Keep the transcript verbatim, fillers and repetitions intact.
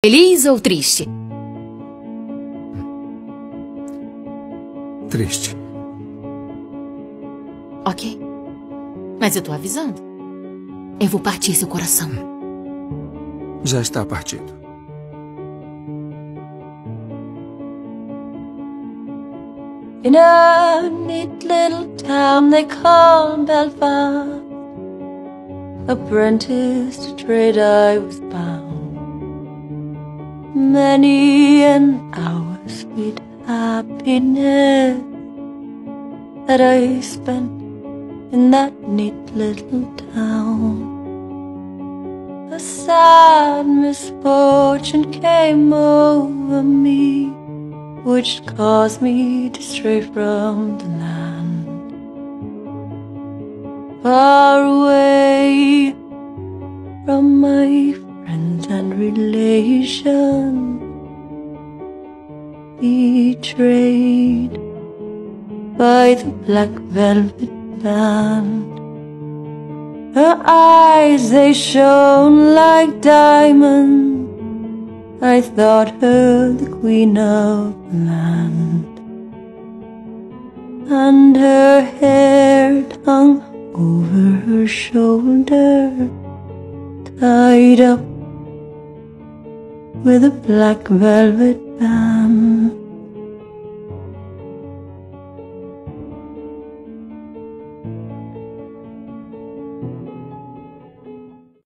Feliz ou triste? Triste. Ok. Mas eu tô avisando. Eu vou partir seu coração. Já está partido. In a neat little town they call Belfast, apprentice to trade I was bound. Many an hour sweet happiness that I spent in that neat little town. A sad misfortune came over me, which caused me to stray from the land. Far away from my friends and relations, betrayed by the black velvet band. Her eyes, they shone like diamonds. I thought her the queen of the land, and her hair hung over her shoulder, tied up with a black velvet band.